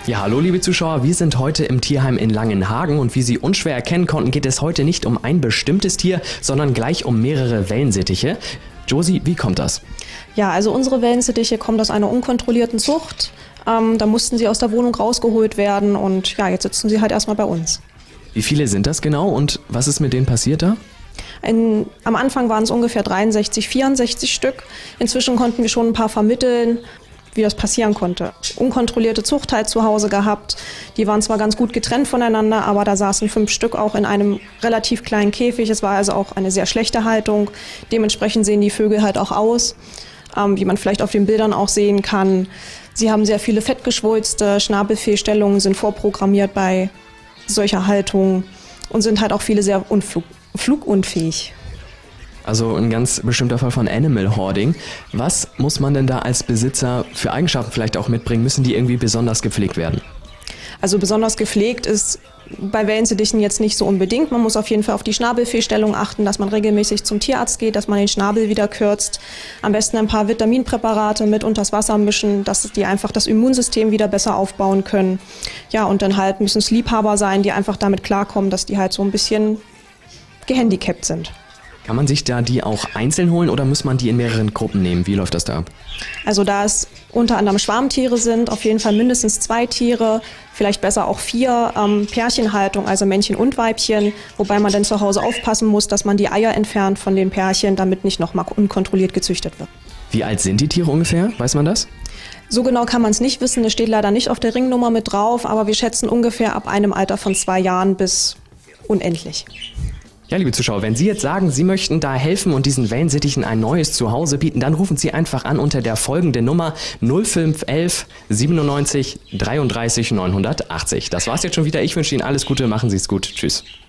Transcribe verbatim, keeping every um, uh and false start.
Ja, hallo liebe Zuschauer, wir sind heute im Tierheim in Langenhagen und wie Sie unschwer erkennen konnten, geht es heute nicht um ein bestimmtes Tier, sondern gleich um mehrere Wellensittiche. Josie, wie kommt das? Ja, also unsere Wellensittiche kommen aus einer unkontrollierten Zucht. Ähm, da mussten sie aus der Wohnung rausgeholt werden und ja, jetzt sitzen sie halt erstmal bei uns. Wie viele sind das genau und was ist mit denen passiert da? Ein, am Anfang waren es ungefähr dreiundsechzig, vierundsechzig Stück. Inzwischen konnten wir schon ein paar vermitteln, wie das passieren konnte. Unkontrollierte Zucht halt zu Hause gehabt. Die waren zwar ganz gut getrennt voneinander, aber da saßen fünf Stück auch in einem relativ kleinen Käfig. Es war also auch eine sehr schlechte Haltung. Dementsprechend sehen die Vögel halt auch aus, ähm, wie man vielleicht auf den Bildern auch sehen kann. Sie haben sehr viele Fettgeschwulste, Schnabelfehlstellungen sind vorprogrammiert bei solcher Haltung und sind halt auch viele sehr unflug, flugunfähig. Also ein ganz bestimmter Fall von Animal Hoarding. Was muss man denn da als Besitzer für Eigenschaften vielleicht auch mitbringen? Müssen die irgendwie besonders gepflegt werden? Also besonders gepflegt ist bei Wellensittichen jetzt nicht so unbedingt. Man muss auf jeden Fall auf die Schnabelfehlstellung achten, dass man regelmäßig zum Tierarzt geht, dass man den Schnabel wieder kürzt. Am besten ein paar Vitaminpräparate mit unters Wasser mischen, dass die einfach das Immunsystem wieder besser aufbauen können. Ja, und dann halt müssen es Liebhaber sein, die einfach damit klarkommen, dass die halt so ein bisschen gehandicapt sind. Kann man sich da die auch einzeln holen oder muss man die in mehreren Gruppen nehmen? Wie läuft das da ab? Also da es unter anderem Schwarmtiere sind, auf jeden Fall mindestens zwei Tiere, vielleicht besser auch vier, ähm, Pärchenhaltung, also Männchen und Weibchen, wobei man dann zu Hause aufpassen muss, dass man die Eier entfernt von den Pärchen, damit nicht nochmal unkontrolliert gezüchtet wird. Wie alt sind die Tiere ungefähr? Weiß man das? So genau kann man es nicht wissen, das steht leider nicht auf der Ringnummer mit drauf, aber wir schätzen ungefähr ab einem Alter von zwei Jahren bis unendlich. Ja, liebe Zuschauer, wenn Sie jetzt sagen, Sie möchten da helfen und diesen Wellensittichen ein neues Zuhause bieten, dann rufen Sie einfach an unter der folgenden Nummer null fünf elf siebenundneunzig dreiunddreißig neunhundertachtzig. Das war's jetzt schon wieder. Ich wünsche Ihnen alles Gute, machen Sie es gut. Tschüss.